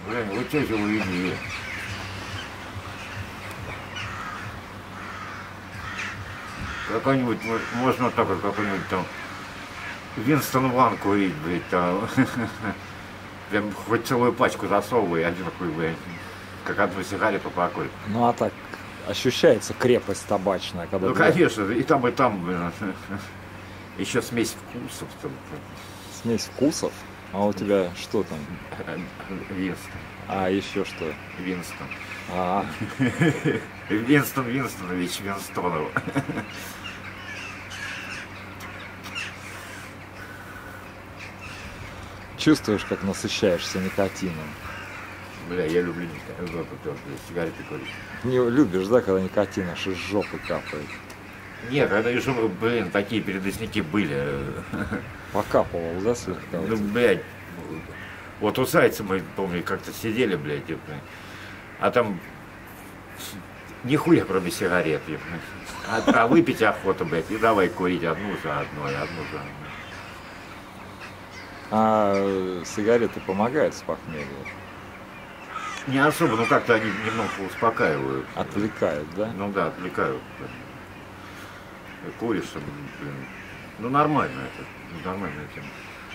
Блин, вот что же вы видели? Какой-нибудь, можно так вот, какой-нибудь там Винстон Ван курить, блядь, там. Прям хоть целую пачку засовывай, один такой, блядь, как одну сигарету покурить. Ну а так ощущается крепость табачная, когда Ну, конечно, и там, блин, еще смесь вкусов. Там. смесь вкусов. А у тебя что там? Винстон. А еще что? Винстон. А, Винстон Винстонович Винстонов. чувствуешь, как насыщаешься никотином. Бля, я люблю сигареты курить. Не любишь, да, когда никотин аж из жопы капает? Нет, когда еще, блин, такие передосники были. Покапывал, да, слегка? Ну, блядь, вот у Зайца мы, помню, как-то сидели, блядь, а там нихуя, кроме сигарет, а выпить охота, блядь, и давай курить одну за одной, одну за одной. А сигареты помогают с похмельем? Не особо, но как-то они немного успокаивают. Отвлекают, да? Ну да, отвлекают. Куришь, там, блин. Ну нормально это, нормальная тема.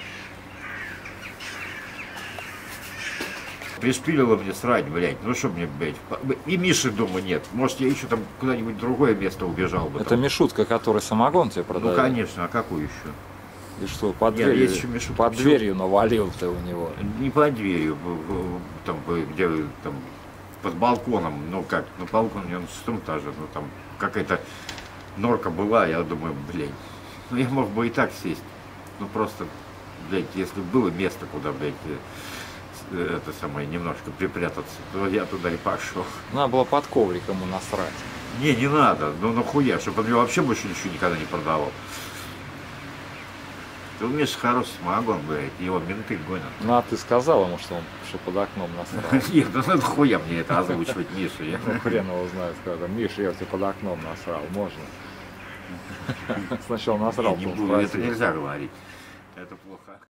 Пришпилило мне срать, блядь, ну что мне, блядь, и Миши дома нет, может я еще там куда-нибудь в другое место убежал бы. Это там. Мишутка, который самогон тебе Ну продает? конечно, а какую еще? И что, под Нет, дверью, есть еще Мишутка. под Почему? дверью навалил ты у него? Не под дверью, там, где там под балконом, ну как, на балконе на 6 этаже, ну там какая-то норка была, я думаю, блядь, ну я мог бы и так сесть, ну просто, блядь, если было место, куда, блядь, это самое, немножко припрятаться, то я туда и пошел. Надо было под ковриком ему насрать. Не надо, ну нахуя, чтобы он мне вообще больше ничего никогда не продавал. Ты умеешь хороший самогон, блядь, его менты гонят. Ну а ты сказал ему, что под окном насрал? Нет, ну нахуя мне это озвучивать, Миша, я... Ну хрен его знает, сказал, Миша, я тебе под окном насрал, можно? Сначала насрал, Не потом буду, это спросил. нельзя говорить. Это плохо.